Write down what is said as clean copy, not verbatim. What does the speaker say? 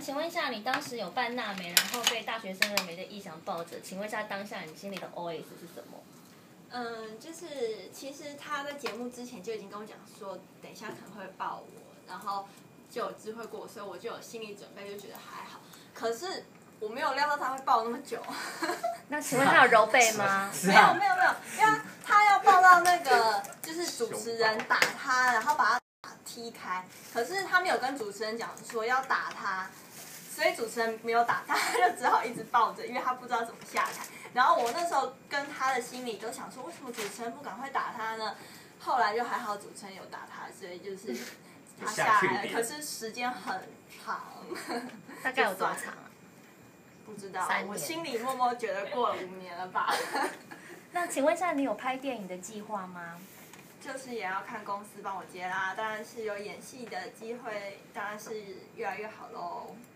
请问一下，你当时有扮娜美，然后被大学生的美的意想抱着，请问一下当下你心里的 OS 是什么？ 就是其实他在节目之前就已经跟我讲说，等一下可能会抱我，然后就有知会过，所以我就有心理准备，就觉得还好。可是我没有料到他会抱那么久。 那请问他有揉背吗？ 没有，因为他要抱到那个就是主持人打他，然后把他踢开。可是他没有跟主持人讲说要打他，所以主持人没有打他，他就只好一直抱着，因为他不知道怎么下台。然后我那时候跟他的心里都想说，为什么主持人不赶快打他呢？后来就还好，主持人有打他，所以就是他下来了。可是时间很长， 大概有多长啊？ 不知道 3年， 我心里默默觉得过了5年了吧。 那请问一下，你有拍电影的计划吗？ 就是也要看公司帮我接啦，当然是有演戏的机会，当然是越来越好喽。